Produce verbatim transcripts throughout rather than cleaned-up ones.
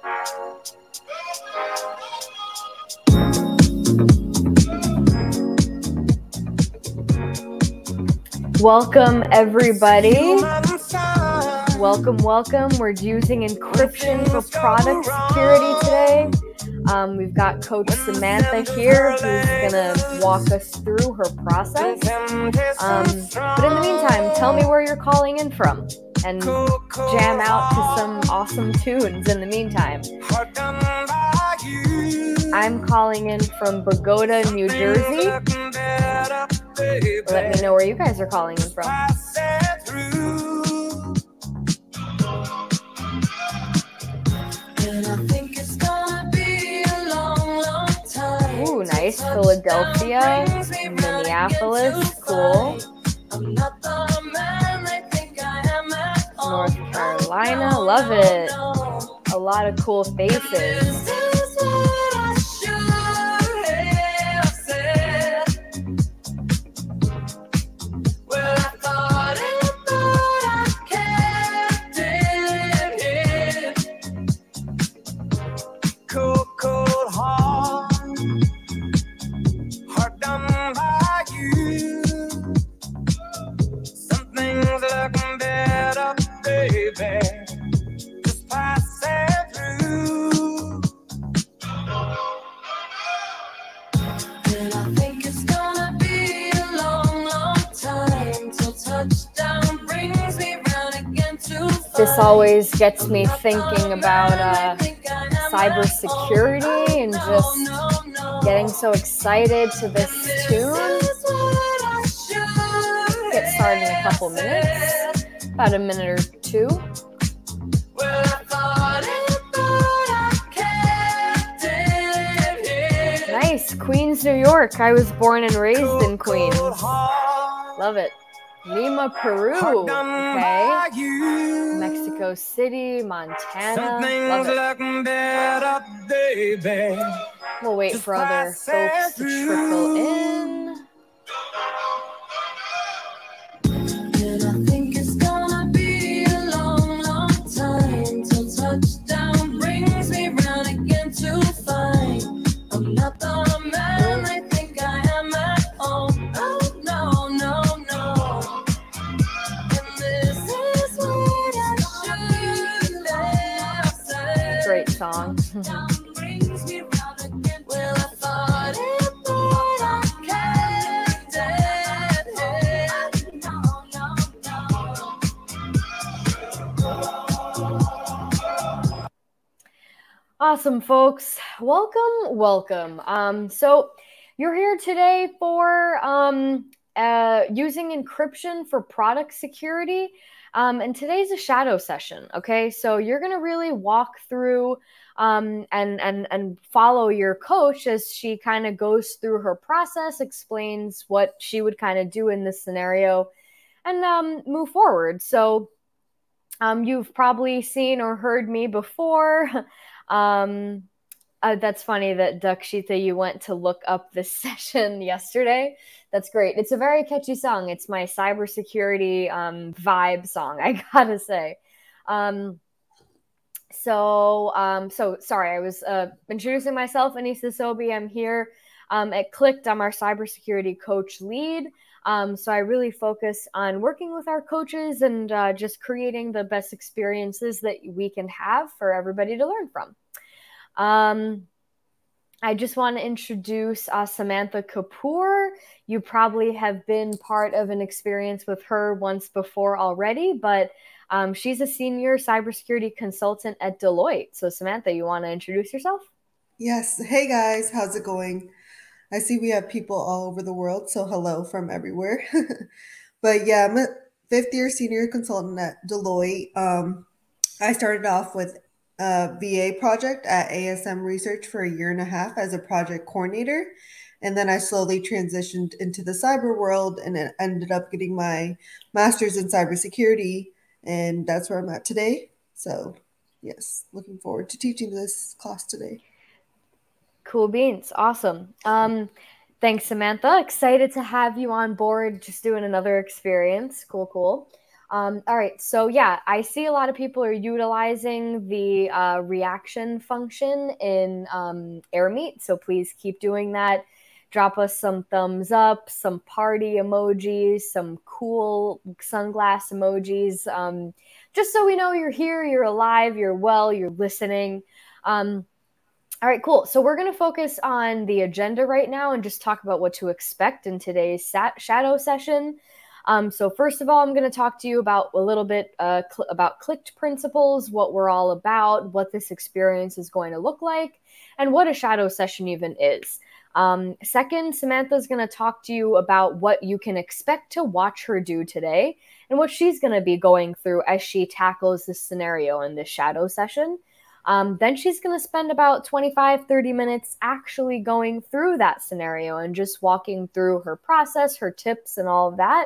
Welcome, everybody. Welcome, welcome. We're using encryption for product security today. Um, we've got Coach Samantha here who's going to walk us through her process. Um, but in the meantime, tell me where you're calling in from and jam out to some awesome tunes in the meantime. I'm calling in from Bogota, New Jersey. Let me know where you guys are calling in from. Ooh, nice. Philadelphia, Minneapolis, cool. North Carolina, love it. A lot of cool faces. This always gets me thinking about uh, cybersecurity and just getting so excited to this tune. Get started in a couple minutes, about a minute or two. Nice, Queens, New York. I was born and raised in Queens. Love it. Lima, Peru, okay. Mexico City, Montana, love it. We'll wait for other folks to trickle in. And I think it's gonna be a long, long time till touchdown brings me round again to find I'm not the man I think I am at home. Oh, no, no, no. Great song. Awesome, folks. Welcome, welcome. Um, so you're here today for um, uh, using encryption for product security. Um, and today's a shadow session, okay? So you're going to really walk through um, and, and, and follow your coach as she kind of goes through her process, explains what she would kind of do in this scenario, and um, move forward. So um, you've probably seen or heard me before. um, uh, that's funny that Dakshita, you went to look up this session yesterday. That's great. It's a very catchy song. It's my cybersecurity um, vibe song, I gotta say. Um, so, um, so sorry, I was uh, introducing myself. Anissa Sobi, I'm here um, at Clicked. I'm our cybersecurity coach lead. Um, so I really focus on working with our coaches and uh, just creating the best experiences that we can have for everybody to learn from. Um, I just want to introduce uh, Samantha Kapoor. You probably have been part of an experience with her once before already, but um, she's a senior cybersecurity consultant at Deloitte. So Samantha, you want to introduce yourself? Yes. Hey guys, how's it going? I see we have people all over the world, so hello from everywhere. But yeah, I'm a fifth year senior consultant at Deloitte. Um, I started off with a V A project at A S M Research for a year and a half as a project coordinator. And then I slowly transitioned into the cyber world and it ended up getting my master's in cybersecurity. And that's where I'm at today. So, yes, looking forward to teaching this class today. Cool beans. Awesome. Um, thanks, Samantha. Excited to have you on board, just doing another experience. Cool, cool. Um, all right, so yeah, I see a lot of people are utilizing the uh, reaction function in um, AirMeet, so please keep doing that. Drop us some thumbs up, some party emojis, some cool sunglass emojis, um, just so we know you're here, you're alive, you're well, you're listening. Um, all right, cool. So we're going to focus on the agenda right now and just talk about what to expect in today's sat- shadow session. Um, so first of all, I'm going to talk to you about a little bit uh, cl- about clicked principles, what we're all about, what this experience is going to look like, and what a shadow session even is. Um, second, Samantha's going to talk to you about what you can expect to watch her do today and what she's going to be going through as she tackles this scenario in this shadow session. Um, then she's going to spend about twenty-five, thirty minutes actually going through that scenario and just walking through her process, her tips, and all of that.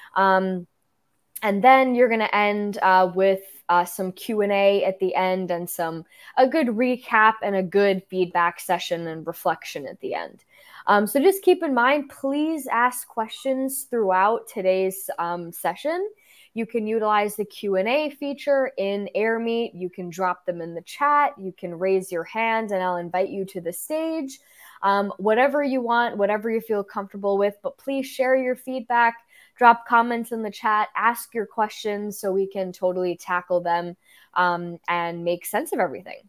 Um, and then you're going to end uh, with uh, some Q and A at the end and some a good recap and a good feedback session and reflection at the end. Um, so just keep in mind, please ask questions throughout today's um, session. You can utilize the Q and A feature in AirMeet. You can drop them in the chat. You can raise your hand and I'll invite you to the stage. Um, whatever you want, whatever you feel comfortable with, but please share your feedback. Drop comments in the chat, ask your questions so we can totally tackle them um, and make sense of everything.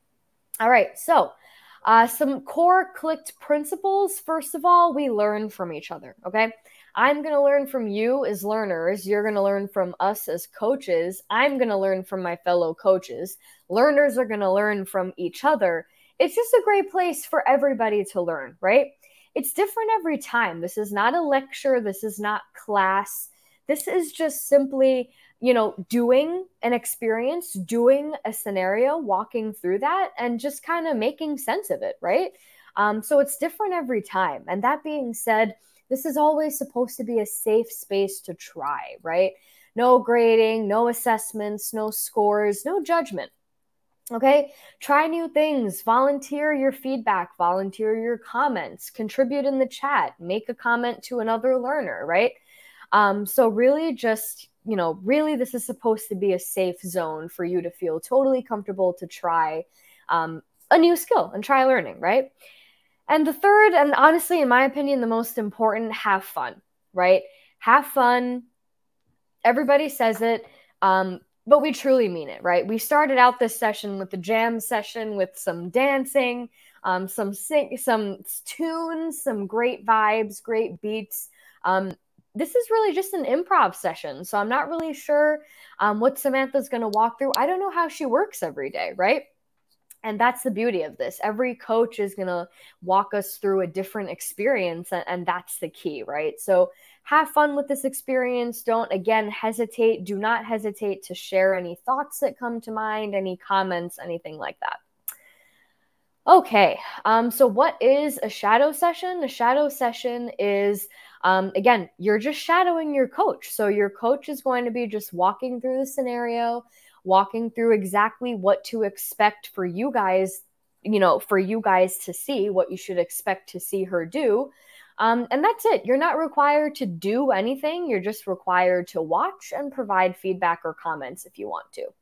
All right, so uh, some core clicked principles. First of all, we learn from each other, okay? I'm going to learn from you as learners. You're going to learn from us as coaches. I'm going to learn from my fellow coaches. Learners are going to learn from each other. It's just a great place for everybody to learn, right? It's different every time. This is not a lecture. This is not class. This is just simply, you know, doing an experience, doing a scenario, walking through that, and just kind of making sense of it, right? Um, so it's different every time. And that being said, this is always supposed to be a safe space to try, right? No grading, no assessments, no scores, no judgment. Okay, try new things, volunteer your feedback, volunteer your comments, contribute in the chat, make a comment to another learner, right? Um, so really just, you know, really this is supposed to be a safe zone for you to feel totally comfortable to try um, a new skill and try learning, right? And the third, and honestly, in my opinion, the most important, have fun, right? Have fun. Everybody says it, um, but we truly mean it, right? We started out this session with the jam session with some dancing, um, some sing, some tunes, some great vibes, great beats. Um, this is really just an improv session, so I'm not really sure um, what Samantha's going to walk through. I don't know how she works every day, right? And that's the beauty of this. Every coach is going to walk us through a different experience, and, and that's the key, right? So have fun with this experience. Don't, again, hesitate. Do not hesitate to share any thoughts that come to mind, any comments, anything like that. Okay, um, so what is a shadow session? A shadow session is, um, again, you're just shadowing your coach. So your coach is going to be just walking through the scenario, walking through exactly what to expect for you guys, you know, for you guys to see, what you should expect to see her do. Um, and that's it. You're not required to do anything. You're just required to watch and provide feedback or comments if you want to.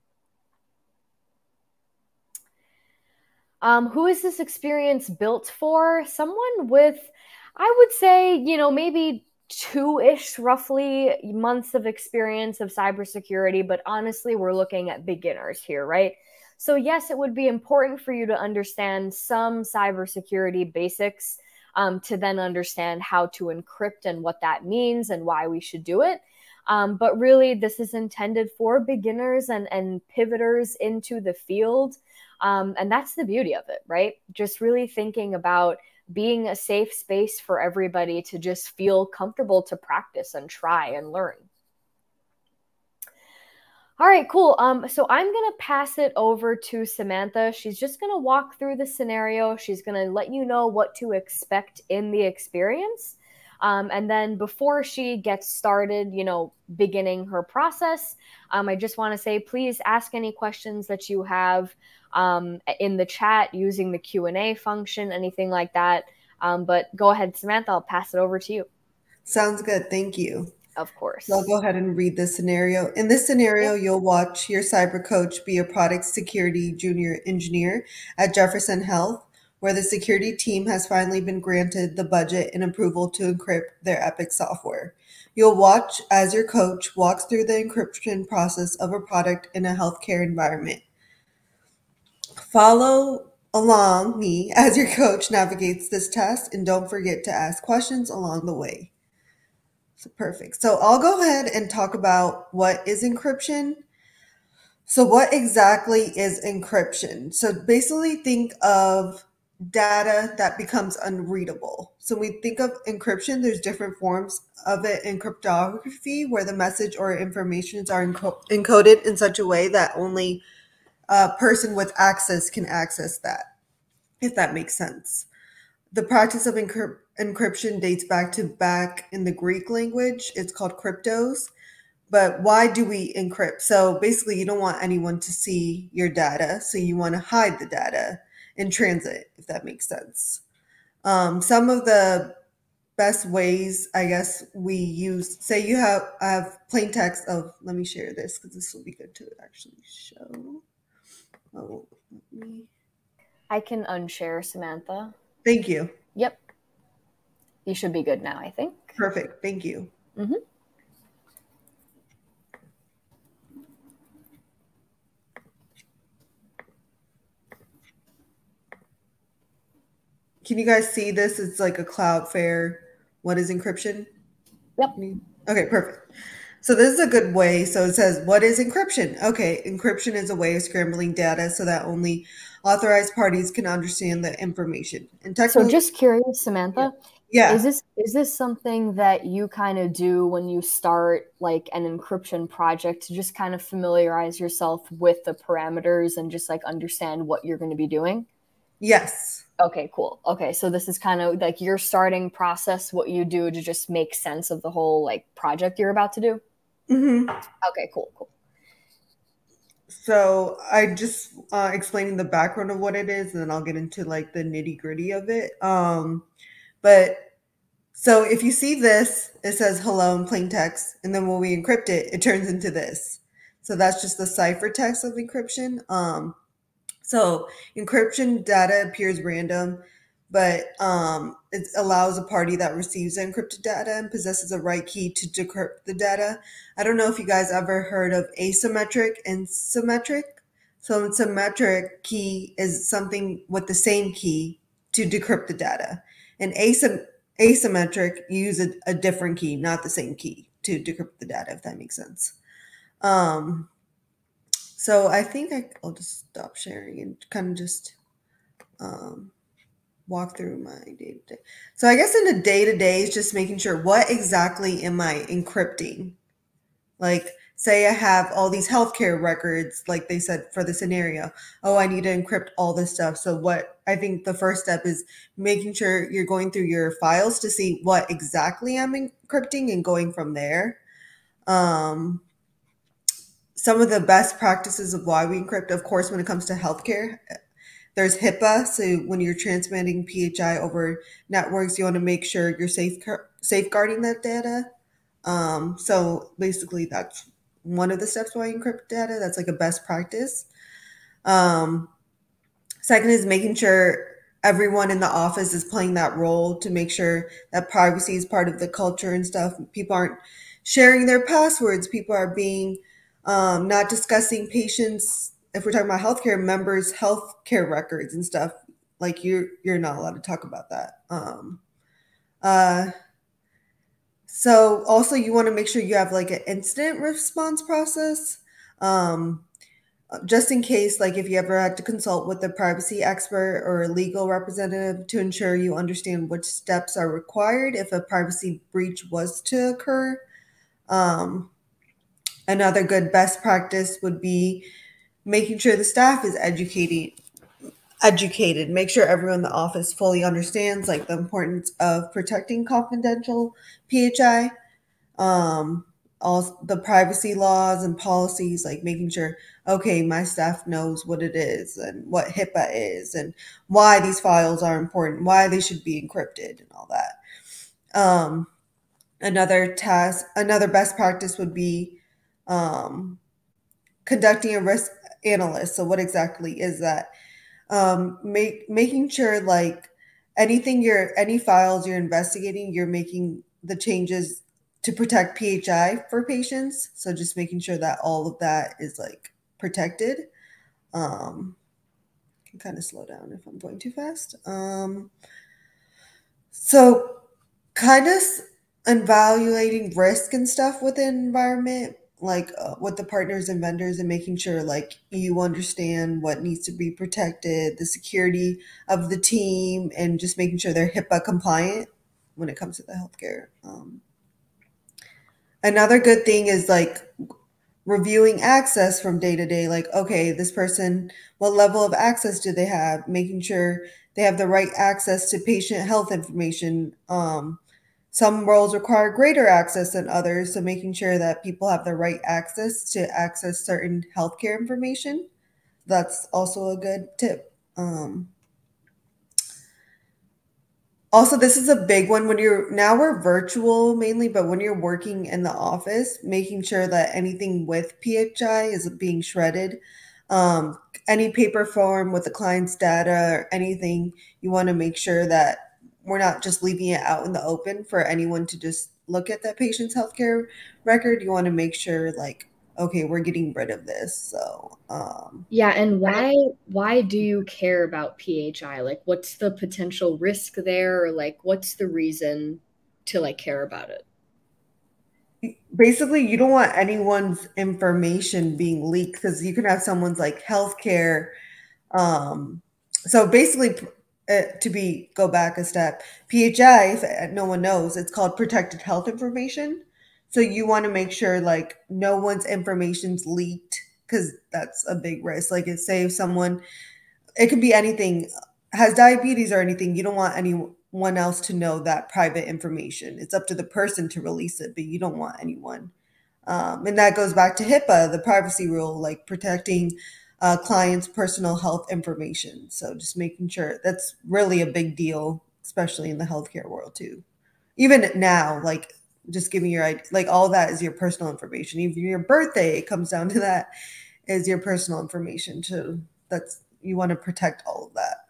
Um, who is this experience built for? Someone with, I would say, you know, maybe two-ish roughly months of experience of cybersecurity, but honestly, we're looking at beginners here, right? So yes, it would be important for you to understand some cybersecurity basics um, to then understand how to encrypt and what that means and why we should do it. Um, but really, this is intended for beginners and, and pivoters into the field. Um, and that's the beauty of it, right? Just really thinking about being a safe space for everybody to just feel comfortable to practice and try and learn. All right, cool. Um, so I'm going to pass it over to Samantha. She's just going to walk through the scenario. She's going to let you know what to expect in the experience. Um, and then before she gets started, you know, beginning her process, um, I just want to say, please ask any questions that you have um, in the chat using the Q and A function, anything like that. Um, but go ahead, Samantha, I'll pass it over to you. Sounds good. Thank you. Of So I'll course. go ahead and read this scenario. In this Yep. scenario, you'll watch your cyber coach be a product security junior engineer at Jefferson Health, where the security team has finally been granted the budget and approval to encrypt their Epic software. You'll watch as your coach walks through the encryption process of a product in a healthcare environment. Follow along me as your coach navigates this test, and don't forget to ask questions along the way. So perfect. So I'll go ahead and talk about what is encryption. So what exactly is encryption? So basically think of data that becomes unreadable. So when we think of encryption, there's different forms of it in cryptography where the message or informations are enco- encoded in such a way that only a person with access can access that, if that makes sense. The practice of encryp- encryption dates back to back in the Greek language. It's called cryptos. But why do we encrypt? So basically, you don't want anyone to see your data, so you want to hide the data in transit, if that makes sense. Um, some of the best ways, I guess, we use. Say you have I have plain text of. Let me share this because this will be good to actually show. Oh, let me. I can unshare, Samantha. Thank you. Yep. You should be good now, I think. Perfect. Thank you. Mm-hmm. Can you guys see this? It's like a Cloudflare. What is encryption? Yep. Okay, perfect. So this is a good way. So it says, what is encryption? Okay, encryption is a way of scrambling data so that only authorized parties can understand the information. And So technically, just curious, Samantha, is yeah, this is this something that you kind of do when you start like an encryption project to just kind of familiarize yourself with the parameters and just like understand what you're going to be doing? yes. Okay, cool. Okay, so this is kind of like your starting process, what you do to just make sense of the whole like project you're about to do. hmm Okay, cool, cool. So I just uh, explaining the background of what it is, and then I'll get into like the nitty gritty of it. Um, but so if you see this, it says hello in plain text, and then when we encrypt it, it turns into this. So that's just the ciphertext of encryption. Um, So encryption data appears random, but um, it allows a party that receives the encrypted data and possesses a right key to decrypt the data. I don't know if you guys ever heard of asymmetric and symmetric. So a symmetric key is something with the same key to decrypt the data. And asym- asymmetric, you use a, a different key, not the same key to decrypt the data, if that makes sense. Um, so I think I, I'll just stop sharing and kind of just um, walk through my day to day. So I guess in the day to day is just making sure what exactly am I encrypting? Like, say I have all these healthcare records, like they said for the scenario. Oh, I need to encrypt all this stuff. So what I think the first step is making sure you're going through your files to see what exactly I'm encrypting and going from there. Um, some of the best practices of why we encrypt, of course, when it comes to healthcare, there's HIPAA. So when you're transmitting P H I over networks, you want to make sure you're safe safeguarding that data. Um, so basically, that's one of the steps why you encrypt data. That's like a best practice. Um, second is making sure everyone in the office is playing that role to make sure that privacy is part of the culture and stuff. People aren't sharing their passwords. People are being um, not discussing patients. If we're talking about healthcare members, healthcare records and stuff, like you're you're not allowed to talk about that. Um, uh, so also you want to make sure you have like an instant response process. Um, just in case, like if you ever had to consult with a privacy expert or a legal representative to ensure you understand which steps are required if a privacy breach was to occur. Um, another good best practice would be making sure the staff is educated educated make sure everyone in the office fully understands like the importance of protecting confidential phi, um all the privacy laws and policies, like making sure, okay, my staff knows what it is and what HIPAA is and why these files are important, why they should be encrypted and all that. um Another task, another best practice would be um, conducting a risk analysis. So what exactly is that? Um, make making sure like anything you're any files you're investigating, you're making the changes to protect P H I for patients. So just making sure that all of that is like protected. Um, I can kind of slow down if I'm going too fast. Um, so kind of evaluating risk and stuff within environment, like uh, with the partners and vendors, and making sure like you understand what needs to be protected, the security of the team, and just making sure they're HIPAA compliant when it comes to the healthcare. Um, another good thing is like reviewing access from day to day, like okay, this person, what level of access do they have, making sure they have the right access to patient health information. Um, some roles require greater access than others, so making sure that people have the right access to access certain healthcare information, that's also a good tip. Um, Also, this is a big one when you're now we're virtual mainly, but when you're working in the office, making sure that anything with P H I is being shredded. Um, any paper form with the client's data or anything, you want to make sure that we're not just leaving it out in the open for anyone to just look at that patient's healthcare record. You want to make sure, like, okay, we're getting rid of this. So, um, Yeah, and why why do you care about P H I? Like what's the potential risk there or like what's the reason to like care about it? basically you don't want anyone's information being leaked because you can have someone's like healthcare. Um, so basically, uh, to be go back a step, P H I, if uh, no one knows, it's called protected health information. So you want to make sure like no one's information's leaked because that's a big risk. Like it say if someone, it could be anything, has diabetes or anything, you don't want anyone else to know that private information. It's up to the person to release it, but you don't want anyone. Um, and that goes back to HIPAA, the privacy rule, like protecting uh, clients' personal health information. So just making sure that's really a big deal, especially in the healthcare world too. Even now, like just giving your like all that is your personal information. Even your birthday, it comes down to that is your personal information too. That's you want to protect all of that.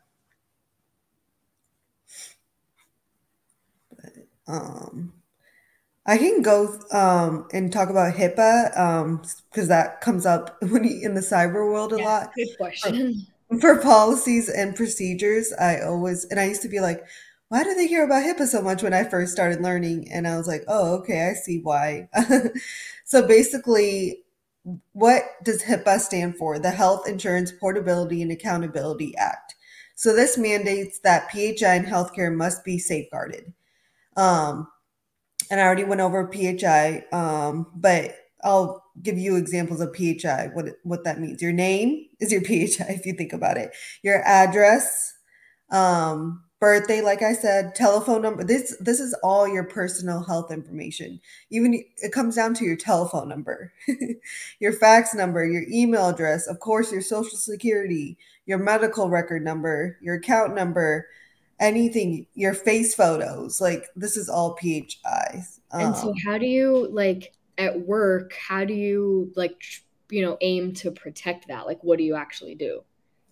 Um, I can go um, and talk about HIPAA um, because that comes up when you, in the cyber world a Yeah, lot. good For, question. for policies and procedures, I always and I used to be like, why do they care about HIPAA so much when I first started learning? And I was like, oh, okay, I see why. So basically, what does HIPAA stand for? The Health Insurance Portability and Accountability Act. So this mandates that P H I in healthcare must be safeguarded. Um, and I already went over P H I, um, but I'll give you examples of P H I, what what that means. Your name is your P H I if you think about it. Your address, um, birthday, like I said, telephone number. This this is all your personal health information. Even it comes down to your telephone number, your fax number, your email address, of course, your social security, your medical record number, your account number, anything, your face photos. Like this is all P H I. And so Um, how do you like at work, how do you like tr- you know, aim to protect that? Like what do you actually do?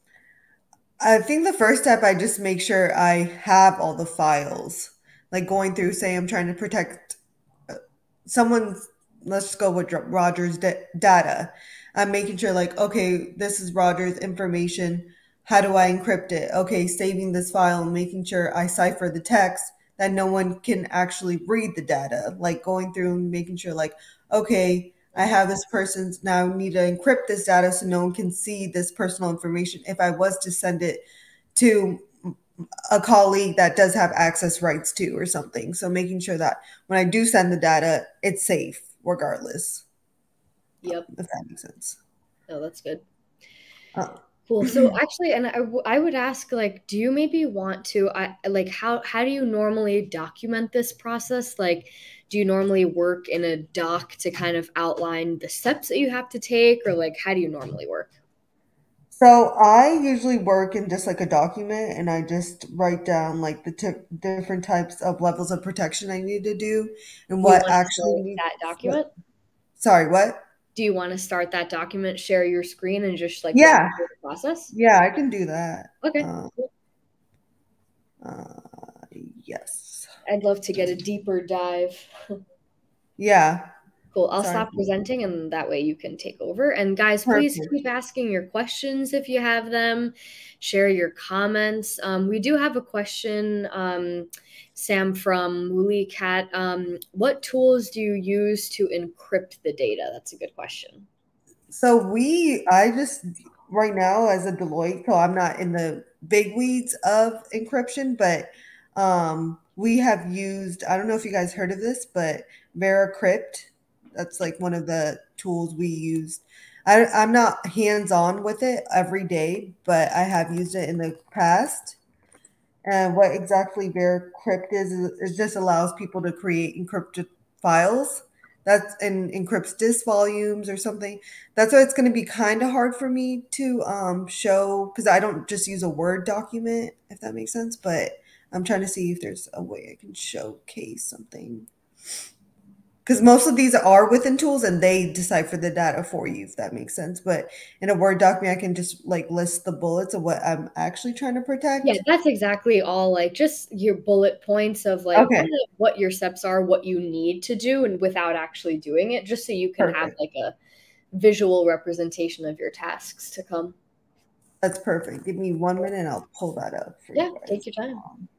I think the first step, I just make sure I have all the files. Like going through, say, I'm trying to protect someone's, let's go with Roger's da- data. I'm making sure, like, okay, this is Roger's information. How do I encrypt it? Okay, saving this file and making sure I cipher the text that no one can actually read the data. Like going through and making sure, like, okay, I have this person's now need to encrypt this data so no one can see this personal information if I was to send it to a colleague that does have access rights to or something. So making sure that when I do send the data, it's safe regardless, Yep. if that makes sense. No, that's good. Uh, Cool. So actually, and I, w- I would ask, like, do you maybe want to, I like, how how do you normally document this process? Like, do you normally work in a doc to kind of outline the steps that you have to take, or like, how do you normally work? So I usually work in just like a document and I just write down like the t different types of levels of protection I need to do and Do you what want to actually start need that what, document? sorry, what? Do you want to start that document, share your screen, and just like walk Yeah, through the process? yeah, I can do that. Okay. Um, Cool. uh, yes. I'd love to get a deeper dive. Yeah. Cool. I'll Sorry. stop presenting and that way you can take over. And guys, please Perfect. keep asking your questions if you have them. Share your comments. Um, we do have a question, um, Sam, from Wooly Cat. Um, what tools do you use to encrypt the data? That's a good question. So we, I just right now as a Deloitte, so I'm not in the big weeds of encryption, but um, we have used, I don't know if you guys heard of this, but VeraCrypt. That's like one of the tools we used. I, I'm not hands-on with it every day, but I have used it in the past. And what exactly VeraCrypt is, is it just allows people to create encrypted files. That's and encrypts disk volumes or something. That's why it's going to be kind of hard for me to um, show because I don't just use a Word document, if that makes sense. But I'm trying to see if there's a way I can showcase something because most of these are within tools and they decipher the data for you, if that makes sense. But in a Word document, I can just like list the bullets of what I'm actually trying to Yeah, protect. that's exactly all, like just your bullet points of like Okay, kind of what your steps are, what you need to do, and without actually doing it, just so you can have perfect. like a visual representation of your tasks to come. That's perfect. Give me one minute and I'll pull that up for you Yeah, take guys. your time. Um,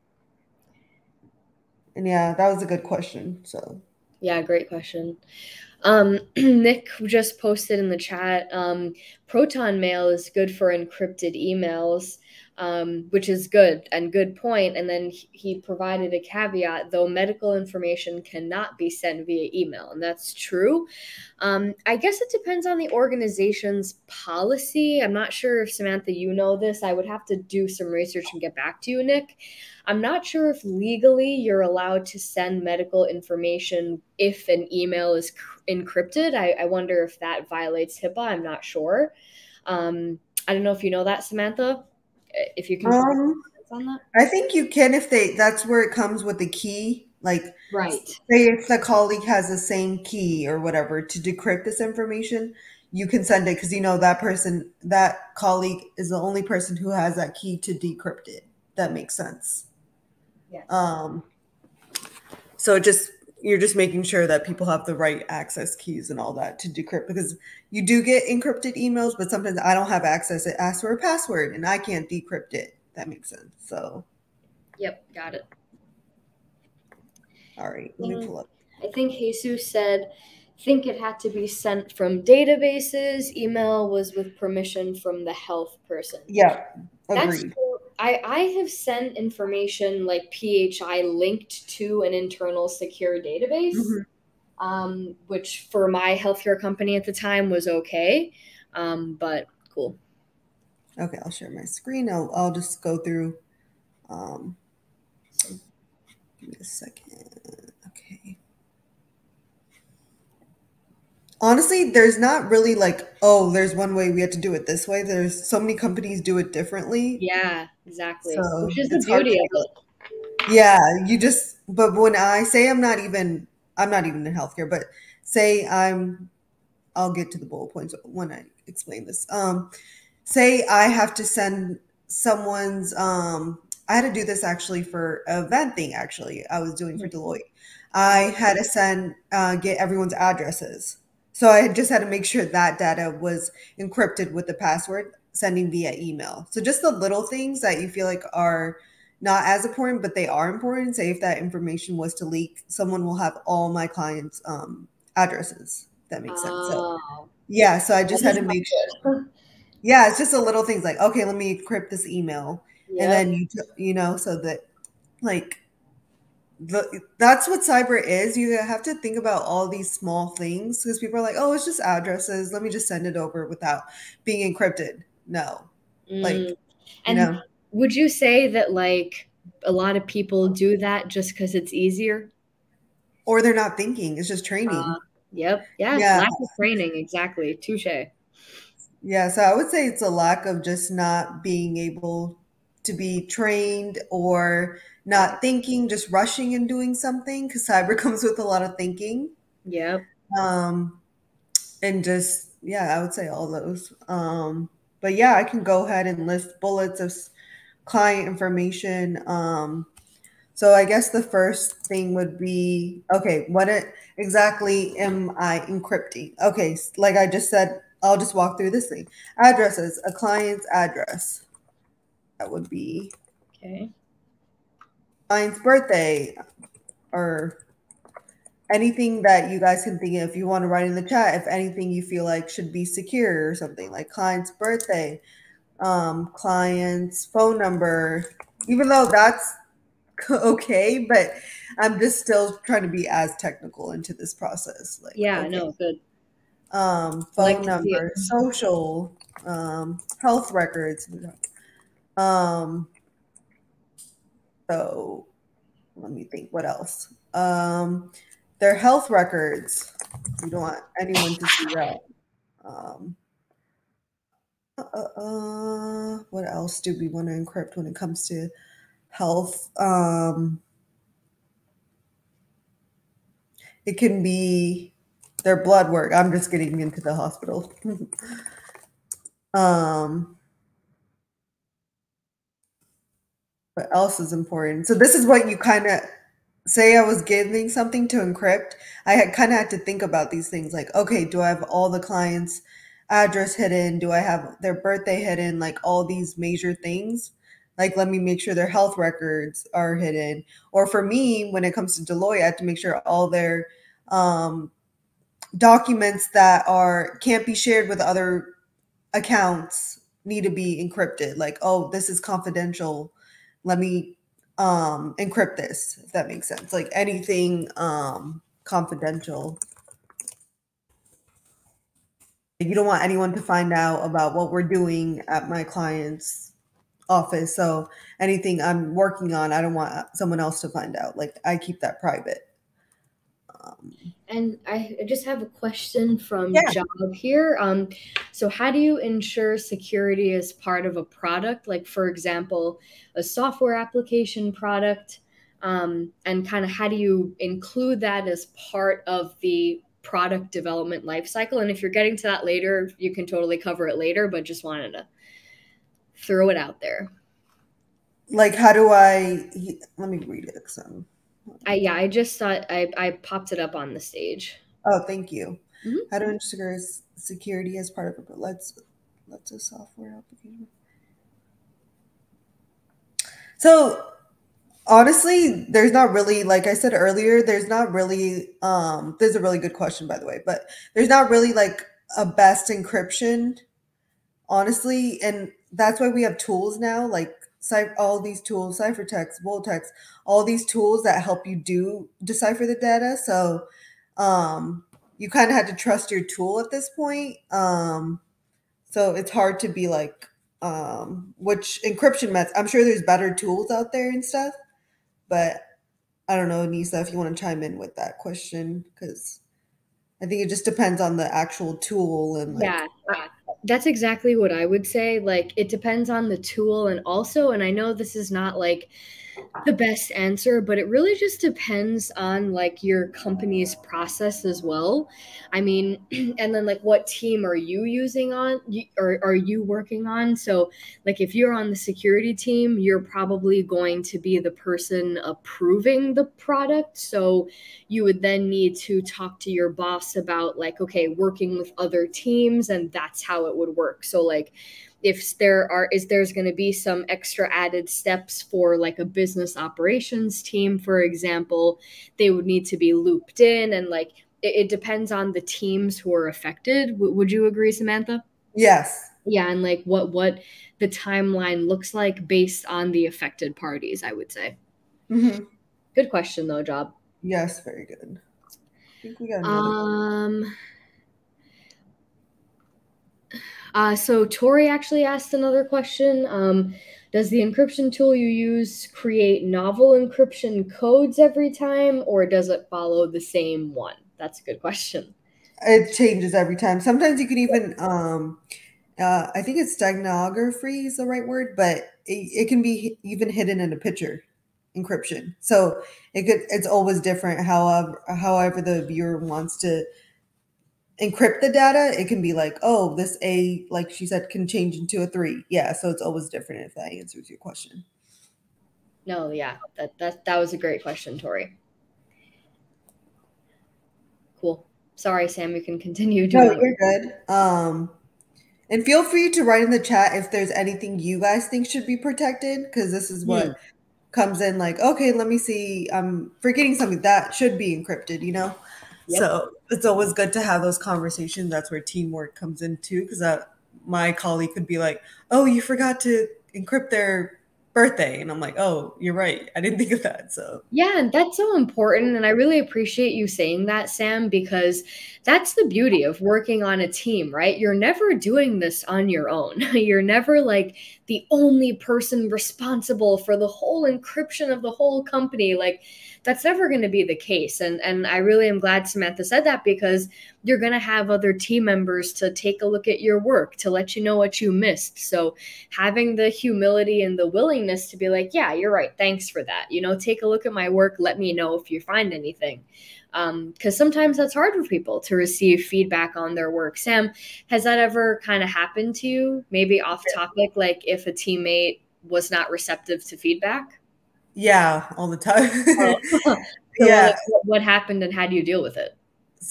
and yeah, that was a good question. So, Yeah, great question. Um, Nick just posted in the chat, um, Proton Mail is good for encrypted emails, um, which is good and good point. And then he he provided a caveat, though medical information cannot be sent via email, and that's true. Um, I guess it depends on the organization's policy. I'm not sure if Samantha, you know this. I would have to do some research and get back to you, Nick. I'm not sure if legally you're allowed to send medical information if an email is encrypted. I, I wonder if that violates HIPAA. I'm not sure. Um, I don't know if you know that, Samantha. If you can provide um, comments on that. I think you can if they, that's where it comes with the key. Like, Right. say if the colleague has the same key or whatever to decrypt this information, you can send it because you know that person, that colleague is the only person who has that key to decrypt it. That makes sense. Yes. Um, So just you're just making sure that people have the right access keys and all that to decrypt because you do get encrypted emails, but sometimes I don't have access. It asks for a password and I can't decrypt it. That makes sense. So, Yep, got it. all right, let me Mm, pull up. I think Jesus said, think it had to be sent from databases. Email was with permission from the health person. Yeah, That's agreed. true. I, I have sent information like P H I linked to an internal secure database, Hmm. um, which for my healthcare company at the time was okay. Um, but cool. Okay, I'll share my screen. I'll, I'll just go through. Um, give me a second. Okay. Honestly, there's not really like, oh, there's one way we have to do it this way. There's so many companies do it differently. Yeah, exactly. So Which is the it's hard beauty to of it. yeah, you just, but when I say I'm not even, I'm not even in healthcare, but say I'm, I'll get to the bullet points when I explain this. Um, say I have to send someone's, um, I had to do this actually for a event thing, actually, I was doing for Deloitte. I had to send, uh, get everyone's addresses. So I just had to make sure that data was encrypted with the password, sending via email. So just the little things that you feel like are not as important, but they are important. Say if that information was to leak, someone will have all my clients' um, addresses. If that makes sense. So Oh, yeah, so I that just had is to not make sure. good. Yeah, it's just the little things like okay, let me encrypt this email, and Yep. then you t- you know so that like the that's what cyber is. You have to think about all these small things because people are like, oh, it's just addresses. Let me just send it over without being encrypted. No, Mm. like you And know, would you say that like a lot of people do that just because it's easier? or they're not thinking. It's just Uh, training. yep. Yeah. Yeah. Lack of training. Exactly. Touche. Yeah, so I would say it's a lack of just not being able to be trained or not thinking, just rushing and doing something because cyber comes with a lot of thinking. Yep. Um, and just, yeah, I would say all those. Um, but yeah, I can go ahead and list bullets of s- client information. Um, so I guess the first thing would be, okay, what it, exactly am I encrypting? Okay, s- like I just said, I'll just walk through this thing. Addresses, a client's address. That would be Okay. client's birthday or anything that you guys can think of. If you want to write in the chat, if anything you feel like should be secure or something like client's birthday, um, client's phone number, even though that's okay, but I'm just still trying to be as technical into this process. Like, Yeah, okay, no, good. um, I like phone to see it. number, social, um, health records. Um, so let me think what else. Um, their health records. You don't want anyone to see that. Um, uh, uh, uh, what else do we want to encrypt when it comes to health? Um, it can be their blood work. I'm just getting into the hospital. um, what else is important? So this is what you kind of say I was giving something to encrypt. I had kind of had to think about these things like, okay, do I have all the clients' address hidden? Do I have their birthday hidden? Like all these major things. Like, let me make sure their health records are hidden. Or for me, when it comes to Deloitte, I have to make sure all their um, documents that are can't be shared with other accounts need to be encrypted. Like, oh, this is confidential. Let me um encrypt this, if that makes sense. Like anything um confidential. You don't want anyone to find out about what we're doing at my client's office. So anything I'm working on, I don't want someone else to find out. Like I keep that private. Um, And I just have a question from yeah. Job here. Um, so, how do you ensure security as part of a product? Like, for example, a software application product, um, and kind of how do you include that as part of the product development lifecycle? And if you're getting to that later, you can totally cover it later, but just wanted to throw it out there. Like how do I let me read it. So I, yeah, I just thought I, I popped it up on the stage. oh, thank you. Mhm. How to ensure security as part of it. Let's let's a software application. So honestly, there's not really, like I said earlier, there's not really um there's a really good question by the way, but there's not really like a best encryption, honestly, and that's why we have tools now, like cy- all these tools, ciphertext, Voltex, all these tools that help you do decipher the data. So um you kind of had to trust your tool at this point. Um so it's hard to be like um which encryption methods. I'm sure there's better tools out there and stuff, but I don't know, Nisa, if you want to chime in with that question, because I think it just depends on the actual tool and like, Yeah, that's exactly what I would say. Like, it depends on the tool, and also, and I know this is not like the best answer, but it really just depends on like your company's process as well. I mean, and then like what team are you using on or are you working on? So, like if you're on the security team, you're probably going to be the person approving the product. So, you would then need to talk to your boss about like, okay, working with other teams, and that's how it would work. So, like, if there are is there's going to be some extra added steps for like a business operations team, for example, they would need to be looped in, and like it, it depends on the teams who are affected. W- would you agree, Samantha? yes. Yeah, and like what what the timeline looks like based on the affected parties, I would say. Hmm. Good question though, Job. Yes, very good. I think we got another. um Uh, so Tori actually asked another question. Um, does the encryption tool you use create novel encryption codes every time, or does it follow the same one? That's a good question. It changes every time. Sometimes you can even um uh, I think it's steganography is the right word, but it, it can be even hidden in a picture encryption. So it could it's always different. However, however the viewer wants to encrypt the data, it can be like, oh, this A, like she said, can change into a three. Yeah, so it's always different if that answers your question. No, yeah, that that that was a great question, Tori. Cool. Sorry, Sam, you can continue No, doing. you're good. Um, and feel free to write in the chat if there's anything you guys think should be protected, because this is Hmm. what comes in like, okay, let me see. I'm forgetting something that should be encrypted, you know? Yep. So it's always good to have those conversations. That's where teamwork comes in too, because my colleague could be like, oh, you forgot to encrypt their birthday. And I'm like, oh, you're right. I didn't think of that. So Yeah, and that's so important. And I really appreciate you saying that, Sam, because that's the beauty of working on a team, right? You're never doing this on your own. You're never like the only person responsible for the whole encryption of the whole company. Like that's never going to be the case. And and I really am glad Samantha said that because you're going to have other team members to take a look at your work, to let you know what you missed. So having the humility and the willingness to be like, yeah, you're right. Thanks for that. You know, take a look at my work. Let me know if you find anything. Um, because sometimes that's hard for people to receive feedback on their work. Sam, has that ever kind of happened to you? Maybe off topic, like if a teammate was not receptive to feedback? yeah, all the time. Oh. So Yeah. like, what, what happened and how do you deal with it?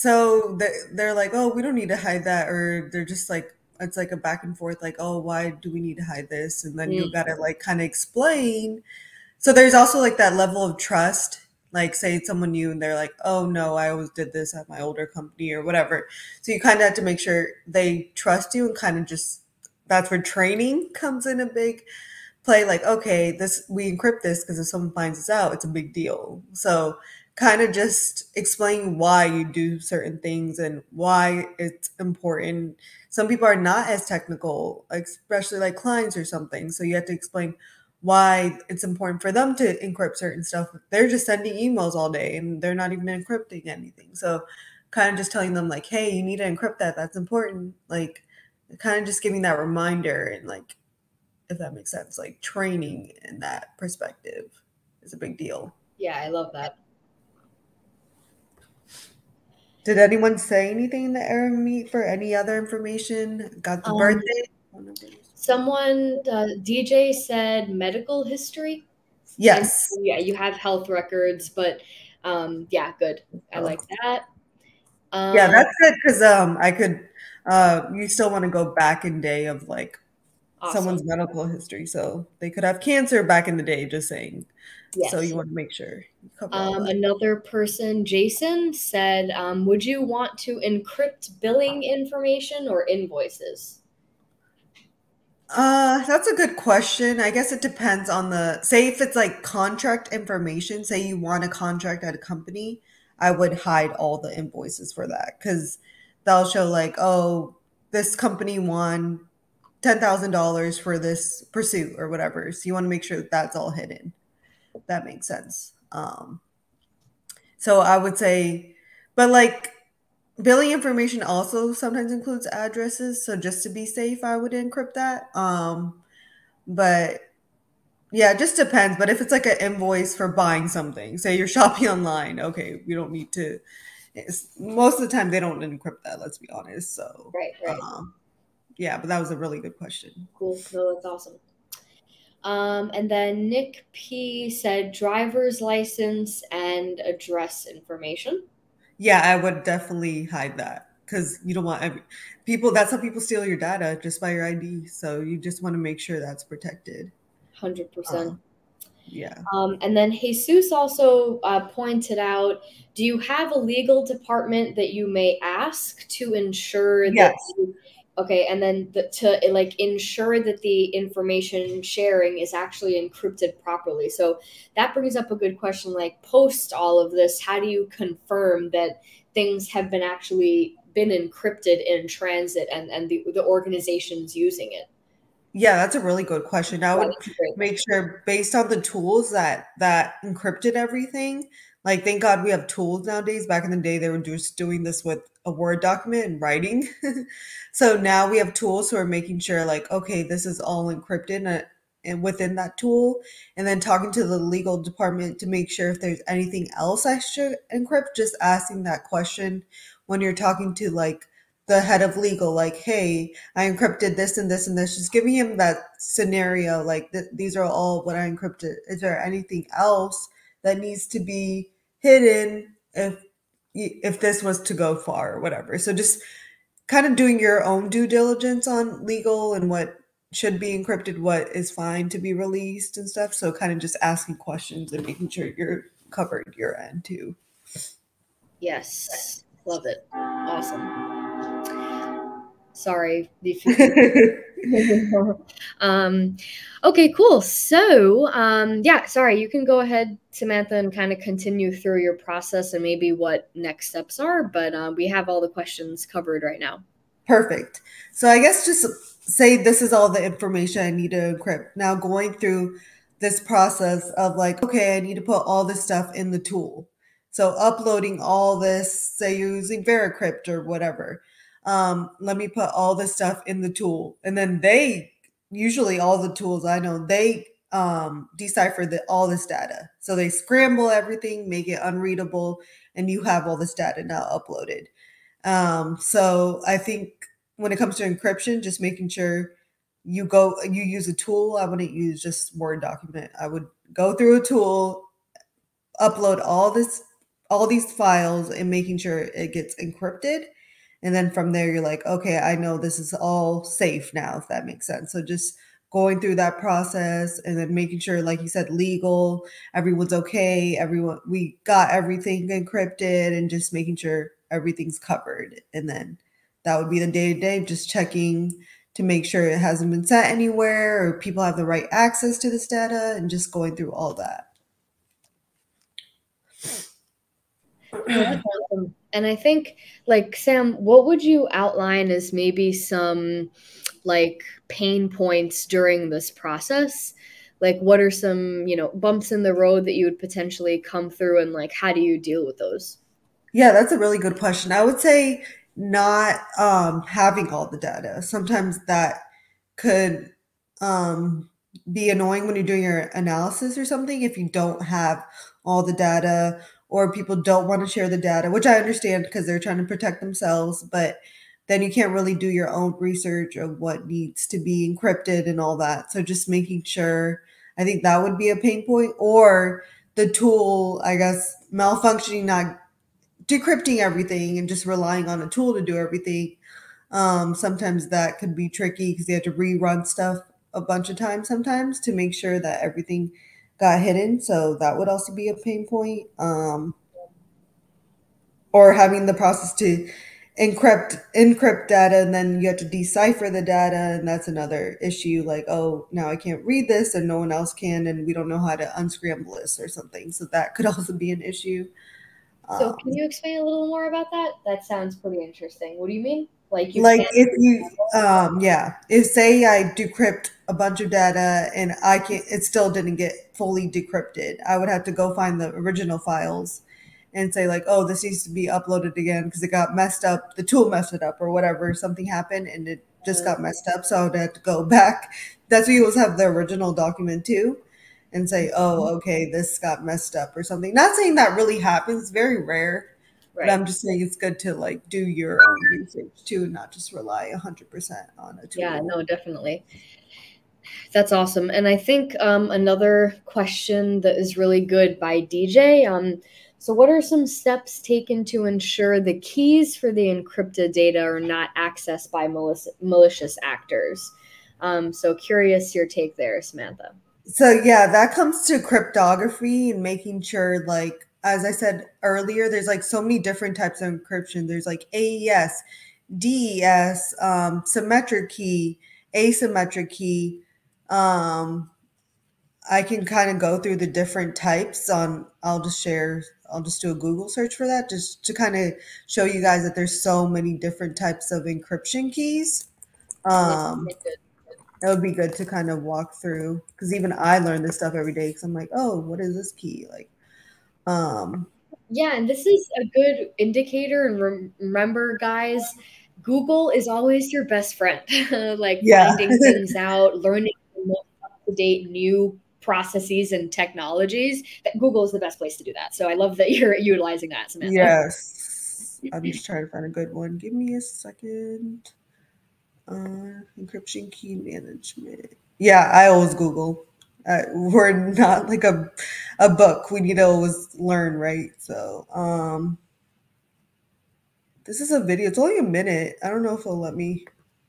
So they- they're like, oh, we don't need to hide that. Or they're just like, it's like a back and forth, like, oh, why do we need to hide this? And then you Mm, gotta like kind of explain. So there's also like that level of trust. Like, say it's someone new and they're like, oh, no, I always did this at my older company or whatever. So you kind of have to make sure they trust you and kind of just that's where training comes in a big play. Like, okay, this we encrypt this because if someone finds us out, it's a big deal. So kind of just explain why you do certain things and why it's important. Some people are not as technical, especially like clients or something. So you have to explain why it's important for them to encrypt certain stuff. They're just sending emails all day and they're not even encrypting anything. So kind of just telling them like, hey, you need to encrypt that. That's important. Like kind of just giving that reminder and like if that makes sense, like training in that perspective is a big deal. yeah, I love that. Did anyone say anything in the error meet for any other information? Got the Um, birthday? someone, uh, D J said medical history. And Yes. yeah, you have health records, but um, yeah, good. I Oh. like that. Yeah, Um, that's good because um I could uh you still want to go back in day of like awesome. someone's medical history. So they could have cancer back in the day, just saying. So you Yes. want to make sure you cover all Um, that. another person, Jason, said, um, would you want to encrypt billing information or invoices? Uh, that's a good question. I guess it depends on the, say if it's like contract information, say you want a contract at a company, I would hide all the invoices for that because they'll show like, oh, this company won ten thousand dollars for this pursuit or whatever. So you want to make sure that that's all hidden. That makes sense. Um, so I would say, but like billing information also sometimes includes addresses. So just to be safe, I would encrypt that. Um, but yeah, it just depends. But if it's like an invoice for buying something, say you're shopping online, okay, we don't need to. It's, most of the time, they don't encrypt that. Let's be honest. So, Right, right. um, yeah, but that was a really good question. Cool. No, that's awesome. Um, and then Nick P said driver's license and address information. Yeah, I would definitely hide that because you don't want every, people. That's how people steal your data just by your I D. So you just want to make sure that's protected. one hundred percent. Um, yeah. Um, and then Jesus also uh, pointed out, do you have a legal department that you may ask to ensure that Yes. you, okay, and then the, to like ensure that the information sharing is actually encrypted properly. So that brings up a good question, like post all of this, how do you confirm that things have been actually been encrypted in transit and, and the, the organizations using it? Yeah, that's a really good question. I Yeah, would that's a great make question. sure based on the tools that that encrypted everything. Like, thank God we have tools nowadays. Back in the day, they were just doing this with a Word document and writing. So now we have tools who are making sure, like, okay, this is all encrypted and, and within that tool, and then talking to the legal department to make sure if there's anything else I should encrypt. Just asking that question when you're talking to like the head of legal, like, hey, I encrypted this and this and this. Just giving him that scenario, like th- these are all what I encrypted. Is there anything else that needs to be hidden if if this was to go far or whatever? So just kind of doing your own due diligence on legal and what should be encrypted, what is fine to be released and stuff. So kind of just asking questions and making sure you're covered your end too. Yes, love it. Awesome. Sorry if you um, okay, cool. So, um, yeah, sorry, you can go ahead, Samantha, and kind of continue through your process and maybe what next steps are, but um, we have all the questions covered right now. Perfect. So I guess just say this is all the information I need to encrypt. Now going through this process of like, okay, I need to put all this stuff in the tool. So uploading all this, say you're using Veracrypt or whatever. Um, let me put all this stuff in the tool. And then they usually all the tools I know, they um decipher the all this data. So they scramble everything, make it unreadable, and you have all this data now uploaded. Um, so I think when it comes to encryption, just making sure you go you use a tool. I wouldn't use just Word document. I would go through a tool, upload all this all these files and making sure it gets encrypted. And then from there you're like, okay, I know this is all safe now, if that makes sense. So just going through that process and then making sure, like you said, legal, everyone's okay, everyone we got everything encrypted and just making sure everything's covered. And then that would be the day to day, just checking to make sure it hasn't been sent anywhere or people have the right access to this data and just going through all that. No, that's awesome. And I think, like, Sam, what would you outline as maybe some like pain points during this process? Like, what are some, you know, bumps in the road that you would potentially come through, and like, how do you deal with those? Yeah, that's a really good question. I would say not um, having all the data. Sometimes that could um, be annoying when you're doing your analysis or something if you don't have all the data or people don't want to share the data, which I understand because they're trying to protect themselves, but then you can't really do your own research of what needs to be encrypted and all that. So just making sure, I think that would be a pain point, or the tool, I guess, malfunctioning, not decrypting everything and just relying on a tool to do everything. Um, sometimes that could be tricky because you have to rerun stuff a bunch of times sometimes to make sure that everything got hidden. So that would also be a pain point. Um, or having the process to encrypt encrypt data and then you have to decipher the data, and that's another issue. Like, oh, now I can't read this and no one else can, and we don't know how to unscramble this or something. So that could also be an issue. So, Um, can you explain a little more about that? That sounds pretty interesting. What do you mean? Like, you Like can't, if for you, example? um, yeah, if say I decrypt a bunch of data and I can't, it still didn't get fully decrypted, I would have to go find the original files and say like, oh, this needs to be uploaded again because it got messed up, the tool messed it up or whatever, something happened and it just Uh, got messed up. So I would have to go back. That's why you always have the original document too and say, oh, okay, this got messed up or something. Not saying that really happens, very rare, but right. I'm just saying it's good to like do your own research too, not just rely one hundred percent on a Yeah, tool. no, definitely. That's awesome. And I think um, another question that is really good by D J. Um, so, what are some steps taken to ensure the keys for the encrypted data are not accessed by malicious, malicious actors? Um, so, curious your take there, Samantha. So yeah, that comes to cryptography and making sure, like as I said earlier, there's like so many different types of encryption. There's like A E S, D E S, um, symmetric key, asymmetric key. Um, I can kind of go through the different types on, I'll just share, I'll just do a Google search for that just to kind of show you guys that there's so many different types of encryption keys. Yeah, Um, good. It would be good to kind of walk through because even I learn this stuff every day because I'm like, oh, what is this key? Like, um, Yeah, and this is a good indicator. And rem remember, guys, Google is always your best friend. Like yeah, finding things out, learning the most up-to-date new processes and technologies. That Google is the best place to do that. So I love that you're utilizing that, Samantha. yes. I'm just trying to find a good one. Give me a second. Uh, encryption key management. Yeah, I always Google. Uh, we're not like a a book. We need to always learn, right? So, um, this is a video. It's only a minute. I don't know if it'll let me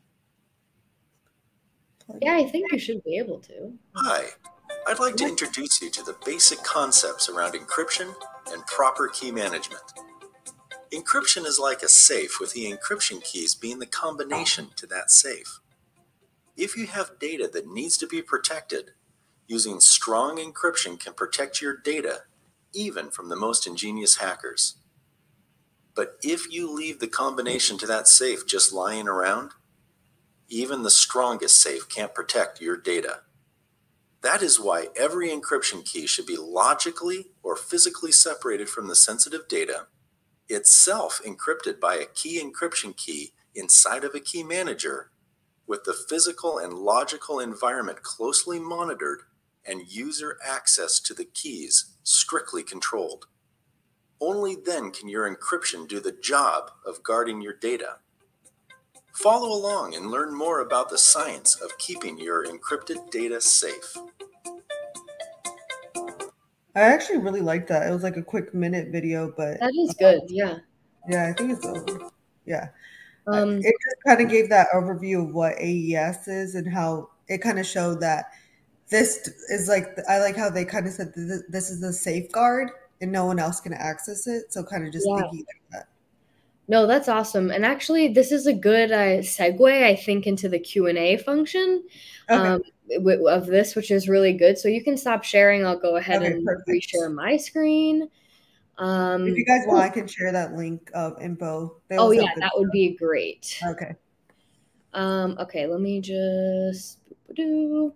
play Yeah, it. I think you should be able to. Hi, I'd like to introduce you to the basic concepts around encryption and proper key management. Encryption is like a safe, with the encryption keys being the combination to that safe. If you have data that needs to be protected, using strong encryption can protect your data, even from the most ingenious hackers. But if you leave the combination to that safe just lying around, even the strongest safe can't protect your data. That is why every encryption key should be logically or physically separated from the sensitive data, itself encrypted by a key encryption key inside of a key manager, with the physical and logical environment closely monitored and user access to the keys strictly controlled. Only then can your encryption do the job of guarding your data. Follow along and learn more about the science of keeping your encrypted data safe. I actually really like that. It was like a quick minute video, but That is good. Yeah. yeah, I think it's over. Yeah. Uh, Um, It just kind of gave that overview of what A E S is and how it kind of showed that this is like, I like how they kind of said that this is a safeguard and no one else can access it. So kind of just yeah. thinking like that. No, that's awesome. And actually, this is a good uh, segue, I think, into the Q and A function Okay. um, w- of this, which is really good. So you can stop sharing. I'll go ahead Okay, and perfect. reshare my screen. If you Um, guys want, cool. I can share that link of info. They Oh, always yeah, have good that would be great. stuff. Okay. Um, okay, let me just. Boop-a-doo.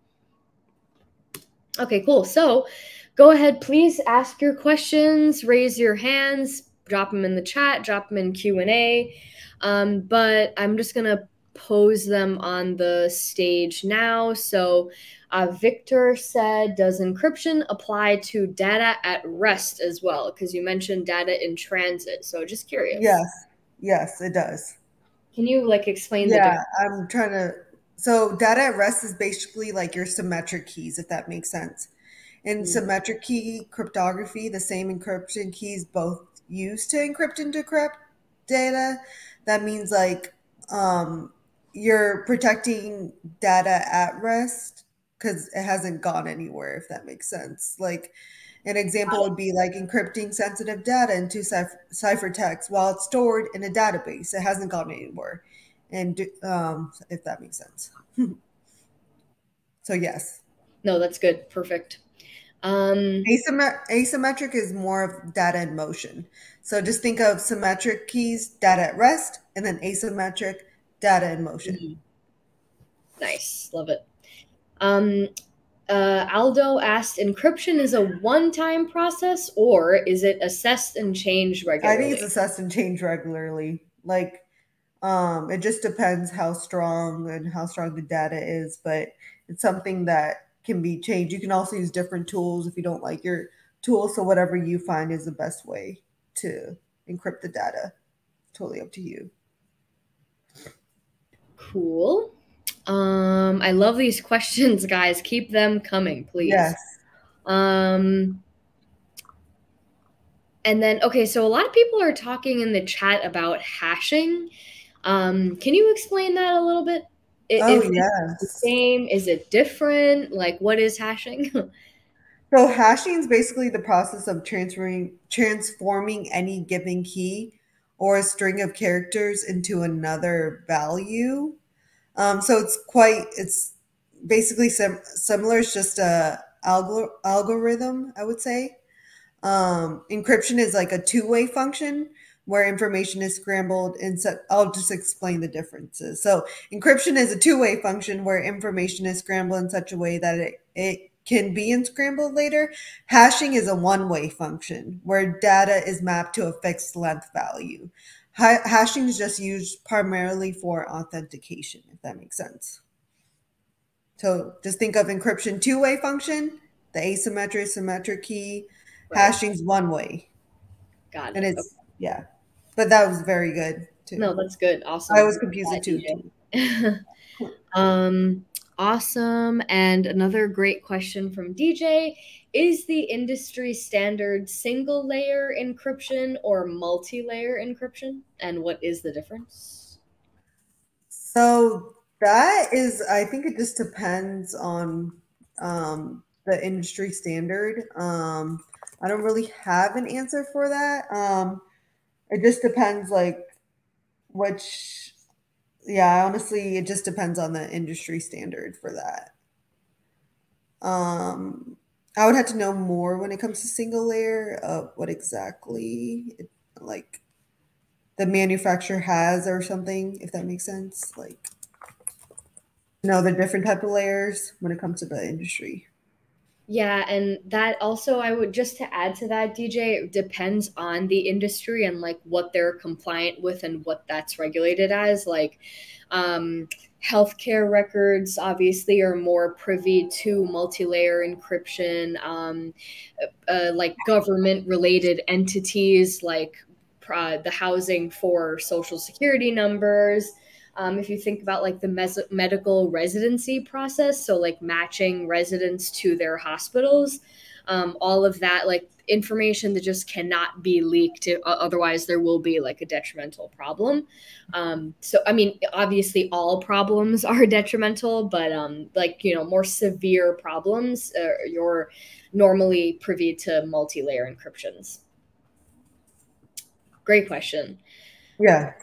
Okay, cool. So go ahead, please ask your questions, raise your hands, drop them in the chat, drop them in Q and A. Um, but I'm just going to pose them on the stage now. So uh, Victor said, does encryption apply to data at rest as well? Because you mentioned data in transit. So just curious. Yes. Yes, it does. Can you like explain the Yeah, difference? I'm trying to. So data at rest is basically like your symmetric keys, if that makes sense. In Mm. symmetric key cryptography, the same encryption keys both used to encrypt and decrypt data. That means like um, you're protecting data at rest because it hasn't gone anywhere, if that makes sense. Like an example would be like encrypting sensitive data into cipher, ciphertext while it's stored in a database. It hasn't gone anywhere. And um, if that makes sense. So, yes. No, that's good. Perfect. Um, Asymmet- asymmetric is more of data in motion. So just think of symmetric keys, data at rest, and then asymmetric, data in motion. mhm. Nice. Love it. Um, uh, Aldo asked, encryption is a one-time process or is it assessed and changed I think it's regularly? assessed and changed regularly. Like, um, it just depends how strong and how strong the data is, but it's something that can be changed. You can also use different tools if you don't like your tool. So whatever you find is the best way to encrypt the data. Totally up to you. Cool. Um, I love these questions, guys. Keep them coming, please. Yes. Um, and then, okay, so a lot of people are talking in the chat about hashing. Um, can you explain that a little bit? I- Oh, If it's the yes. same, is it different? Like, what is hashing? So hashing is basically the process of transferring transforming any given key or a string of characters into another value. Um, so it's quite it's basically sim- similar. It's just a algor- algorithm, I would say. Um, encryption is like a two way function. where information is scrambled. And so I'll just explain the differences. So encryption is a two-way function where information is scrambled in such a way that it, it can be unscrambled later. Hashing is a one-way function where data is mapped to a fixed length value. Ha- hashing is just used primarily for authentication, if that makes sense. So just think of encryption two-way function, the asymmetric, symmetric key. Right. Hashing's one way. Got it. And it's, okay. yeah. But that was very good, too. No, that's good. Awesome. I was confused, too. too. um, awesome. And another great question from D J. Is the industry standard single-layer encryption or multi-layer encryption? And what is the difference? So that is, I think it just depends on um, the industry standard. Um, I don't really have an answer for that. Um, it just depends, like, which, yeah, honestly, it just depends on the industry standard for that. Um, I would have to know more when it comes to single layer of what exactly, it, like, the manufacturer has or something, if that makes sense. Like, you know, the different type of layers when it comes to the industry. Yeah, and that also, I would just to add to that, D J, it depends on the industry and like what they're compliant with and what that's regulated as. Like um, healthcare records obviously are more privy to multi-layer encryption. Um, uh, like government-related entities like uh, the housing for social security numbers. Um, if you think about like the mes- medical residency process, so like matching residents to their hospitals, um, all of that, like information that just cannot be leaked. Uh, otherwise, there will be like a detrimental problem. Um, so, I mean, obviously all problems are detrimental, but um, like, you know, more severe problems, uh, you're normally privy to multi-layer encryptions. Great question. Yeah.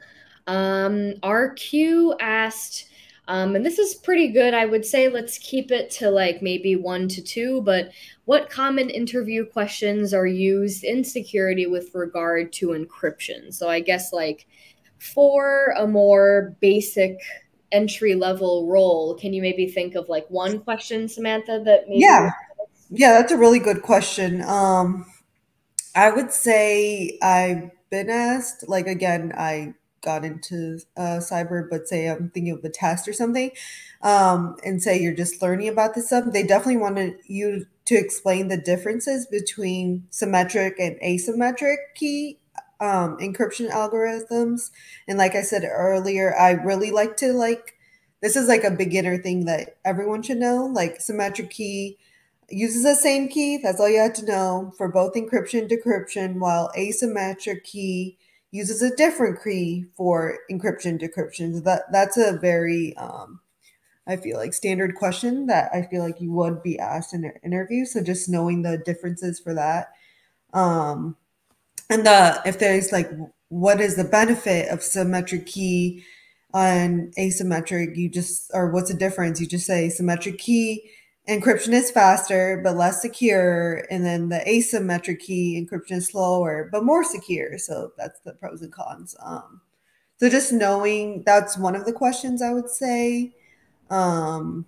Um, R Q asked, um, and this is pretty good. I would say let's keep it to like maybe one to two, but what common interview questions are used in security with regard to encryption? So I guess like for a more basic entry level role, can you maybe think of like one question, Samantha, that maybe? Yeah. Yeah, that's a really good question. Um, I would say I've been asked, like, again, I got into uh, cyber, but say I'm thinking of the test or something, um, and say you're just learning about this stuff, they definitely wanted you to explain the differences between symmetric and asymmetric key um, encryption algorithms. And like I said earlier, I really like to like, this is like a beginner thing that everyone should know, like symmetric key uses the same key. That's all you have to know for both encryption and decryption, while asymmetric key uses a different key for encryption decryption. So that that's a very um, I feel like standard question that I feel like you would be asked in an interview. So just knowing the differences for that. Um, and the if there's like what is the benefit of symmetric key and asymmetric, you just or what's the difference? You just say symmetric key encryption is faster but less secure, and then the asymmetric key encryption is slower but more secure. So that's the pros and cons. Um, so just knowing that's one of the questions I would say. Um,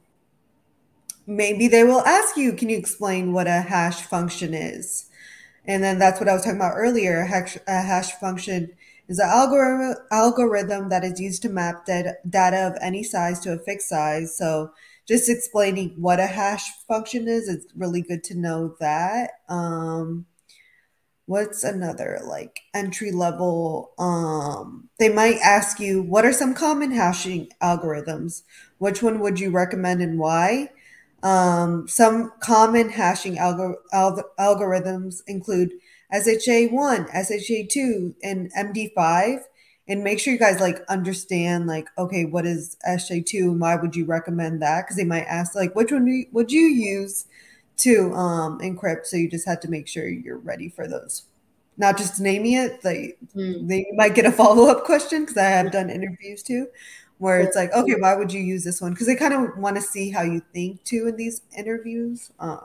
maybe they will ask you, can you explain what a hash function is? And then that's what I was talking about earlier. A hash, a hash function is an algorithm, algorithm that is used to map data, data of any size to a fixed size. So just explaining what a hash function is, it's really good to know that. Um, what's another like entry level? Um, they might ask you, what are some common hashing algorithms? Which one would you recommend and why? Um, some common hashing algor- alg- algorithms include S H A one, S H A two, and M D five. And make sure you guys like understand like, okay, what is S H A two and why would you recommend that? Because they might ask like, which one would you use to um, encrypt? So you just have to make sure you're ready for those. Not just naming it, they, mm. they might get a follow-up question because I have done interviews too, where it's like, okay, why would you use this one? Because they kind of want to see how you think too in these interviews. Um,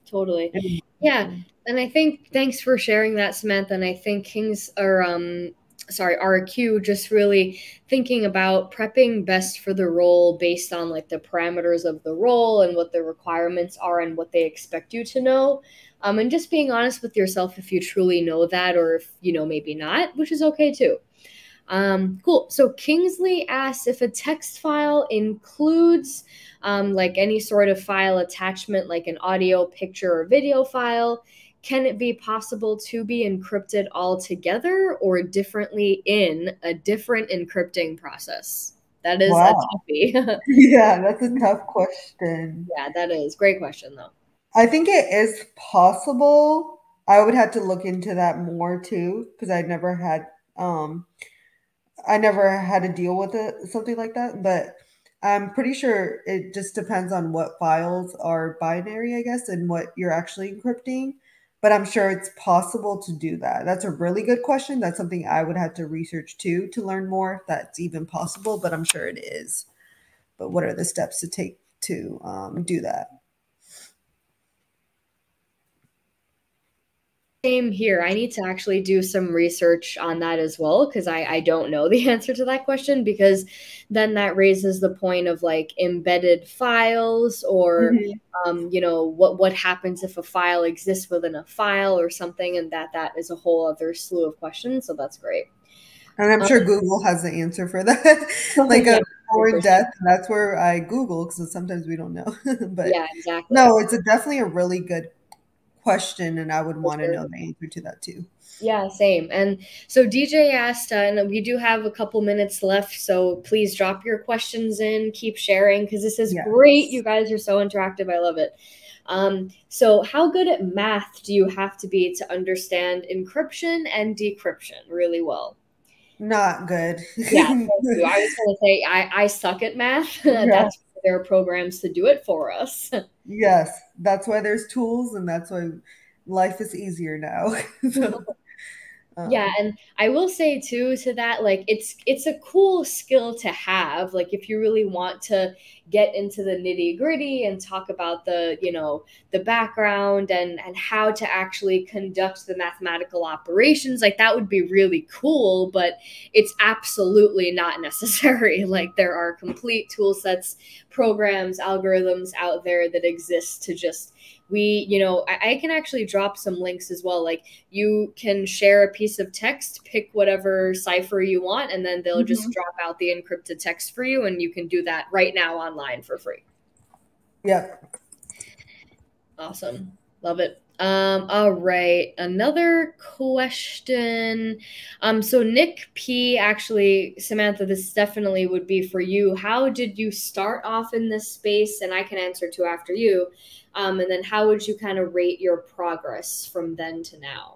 Totally. Yeah. And I think thanks for sharing that, Samantha. And I think Kings or um sorry, R A Q just really thinking about prepping best for the role based on like the parameters of the role and what the requirements are and what they expect you to know. Um, and just being honest with yourself if you truly know that or if you know maybe not, which is okay too. Um, cool. So Kingsley asks if a text file includes um, like any sort of file attachment, like an audio, picture, or video file. Can it be possible to be encrypted altogether or differently in a different encrypting process? That is wow. a toughie. Yeah, that's a tough question. Yeah, that is. Great question, though. I think it is possible. I would have to look into that more too, because I never had um I never had to deal with it, something like that, but I'm pretty sure it just depends on what files are binary, I guess, and what you're actually encrypting. But I'm sure it's possible to do that. That's a really good question. That's something I would have to research too to learn more if that's even possible, but I'm sure it is. But what are the steps to take to um, do that? Same here. I need to actually do some research on that as well because I, I don't know the answer to that question because then that raises the point of like embedded files or mm-hmm. um, you know what what happens if a file exists within a file or something, and that that is a whole other slew of questions. So that's great. And I'm sure um, Google has the answer for that, like yeah, a more in depth. That's where I Google because sometimes we don't know. But yeah, exactly. No, it's a, definitely a really good question, and I would want to know the answer to that too. Yeah, same. And so D J asked, uh, and we do have a couple minutes left, so please drop your questions in, keep sharing, because this is yes. great. You guys are so interactive. I love it. Um, so how good at math do you have to be to understand encryption and decryption really well? Not good. Yeah, I was going to say, I, I suck at math. Yeah. That's why there are programs to do it for us. Yes, that's why there's tools, and that's why life is easier now. So, um, yeah, and I will say too to that, like it's it's a cool skill to have. Like if you really want to get into the nitty gritty and talk about the you know the background and and how to actually conduct the mathematical operations, like that would be really cool. But it's absolutely not necessary. Like there are complete tool sets, programs, algorithms out there that exist to just. We, you know, I, I can actually drop some links as well. Like you can share a piece of text, pick whatever cipher you want, and then they'll mm-hmm. just drop out the encrypted text for you. And you can do that right now online for free. Yeah. Awesome. Love it. Um, all right. Another question. Um, so Nick P, actually, Samantha, this definitely would be for you. How did you start off in this space? And I can answer too after you. Um, and then how would you kind of rate your progress from then to now?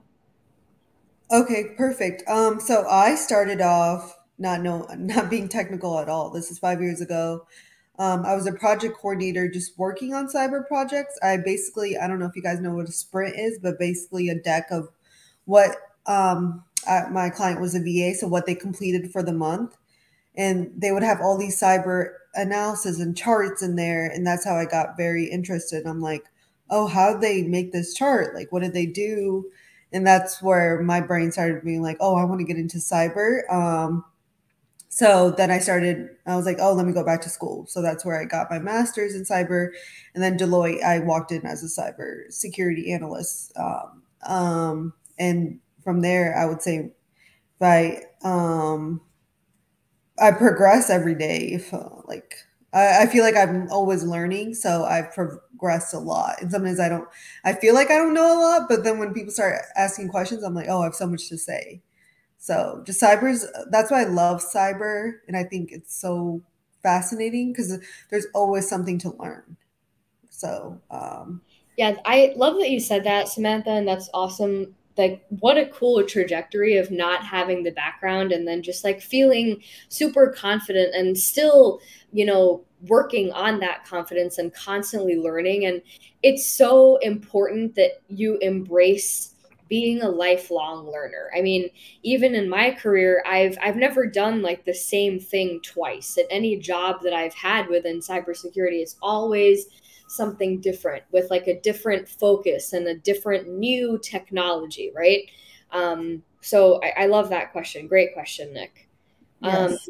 Okay, perfect. Um, so I started off not know not being technical at all. This is five years ago. Um, I was a project coordinator just working on cyber projects. I basically, I don't know if you guys know what a sprint is, but basically a deck of what um, I, my client was a V A, so what they completed for the month. And they would have all these cyber analysis and charts in there. And that's how I got very interested. I'm like, oh, how'd they make this chart? Like, what did they do? And that's where my brain started being like, oh, I want to get into cyber. Um, so then I started, I was like, oh, let me go back to school. So that's where I got my master's in cyber. And then Deloitte, I walked in as a cyber security analyst. Um, um, and from there, I would say by, um, I progress every day. If, uh, like, I, I feel like I'm always learning. So I've progressed a lot. And sometimes I don't, I feel like I don't know a lot, but then when people start asking questions, I'm like, oh, I have so much to say. So just cyber's, that's why I love cyber. And I think it's so fascinating because there's always something to learn. So, um, yeah, I love that you said that, Samantha, and that's awesome. Like, what a cool trajectory of not having the background and then just like feeling super confident and still, you know, working on that confidence and constantly learning. And it's so important that you embrace being a lifelong learner. I mean, even in my career, I've I've never done like the same thing twice. At any job that I've had within cybersecurity, it's always something different with like a different focus and a different new technology, right? Um, so I, I love that question. Great question, Nick. Yes. Um,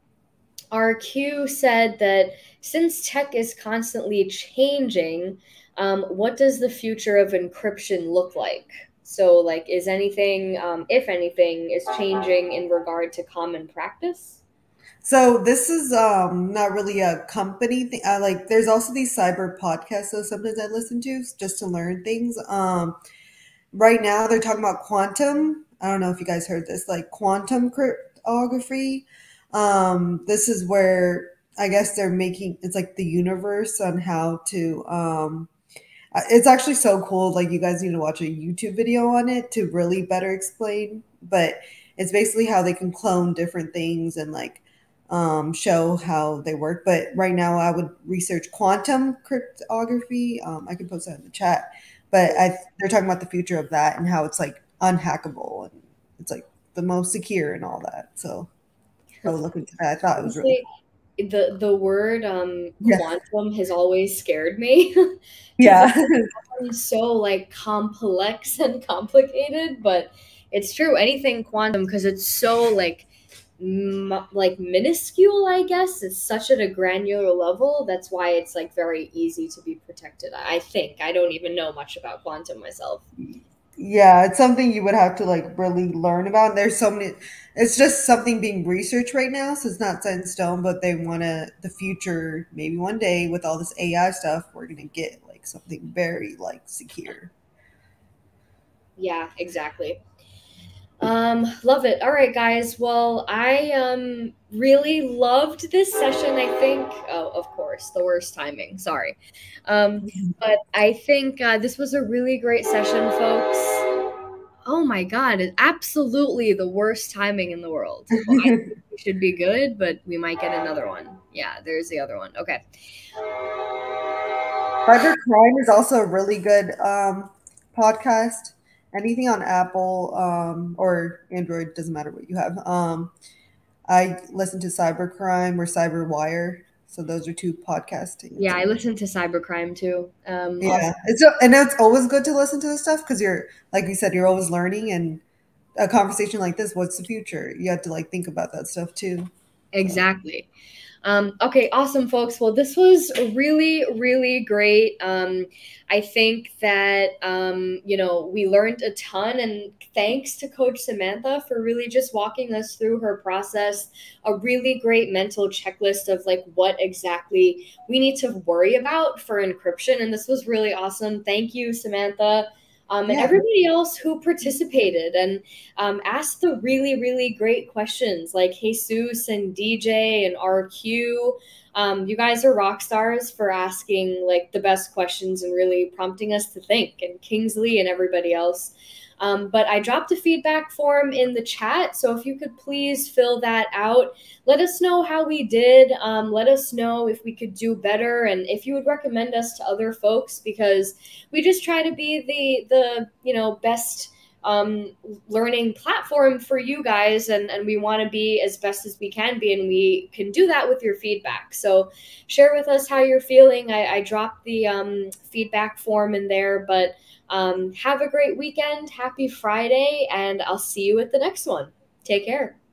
R Q said that since tech is constantly changing, um, what does the future of encryption look like? So, like, is anything, um, if anything, is changing in regard to common practice? So this is um not really a company thing. Uh, like, there's also these cyber podcasts that sometimes I listen to just to learn things. Um, right now they're talking about quantum. I don't know if you guys heard this, like quantum cryptography. Um, this is where I guess they're making it's like the universe on how to. Um, uh, it's actually so cool. Like, you guys need to watch a YouTube video on it to really better explain. But it's basically how they can clone different things and like um, show how they work. But right now, I would research quantum cryptography. Um, I can post that in the chat. But I, they're talking about the future of that and how it's like unhackable and it's like the most secure and all that. So I would look into that. I thought it was really cool. The the word um, Yeah. quantum has always scared me. Yeah. It's so like complex and complicated, but it's true. Anything quantum, because it's so like m- like minuscule, I guess. It's such at a granular level. That's why it's like very easy to be protected. I think. I don't even know much about quantum myself. Yeah, it's something you would have to like really learn about. There's so many, it's just something being researched right now, so it's not set in stone, but they want to, the future, maybe one day with all this A I stuff, we're going to get like something very like secure. Yeah, exactly. Um, love it. All right, guys. Well, I um really loved this session. I think, oh, of course, the worst timing. Sorry. Um, but I think uh, this was a really great session, folks. Oh my God, it's absolutely the worst timing in the world. Well, I think we should be good, but we might get another one. Yeah, there's the other one. Okay. Cyber Crime is also a really good um, podcast. Anything on Apple um, or Android, doesn't matter what you have. Um, I listen to Cybercrime or Cyberwire. So those are two podcasts. Yeah, I listen to Cybercrime too. Um, yeah, also- it's and it's always good to listen to this stuff because you're, like you said, you're always learning. And a conversation like this, what's the future? You have to like think about that stuff too. Exactly. Um, okay, awesome, folks. Well, this was really, really great. Um, I think that, um, you know, we learned a ton, and thanks to Coach Samantha for really just walking us through her process, a really great mental checklist of like what exactly we need to worry about for encryption. And this was really awesome. Thank you, Samantha. Um, and Yeah. everybody else who participated and um, asked the really, really great questions like Jesus and D J and R Q. Um, you guys are rock stars for asking like the best questions and really prompting us to think, and Kingsley and everybody else. Um, but I dropped a feedback form in the chat, so if you could please fill that out. Let us know how we did. Um, let us know if we could do better, and if you would recommend us to other folks, because we just try to be the the you know best um, learning platform for you guys, and and we want to be as best as we can be, and we can do that with your feedback. So share with us how you're feeling. I, I dropped the um, feedback form in there, but. Um, have a great weekend. Happy Friday, and I'll see you at the next one. Take care.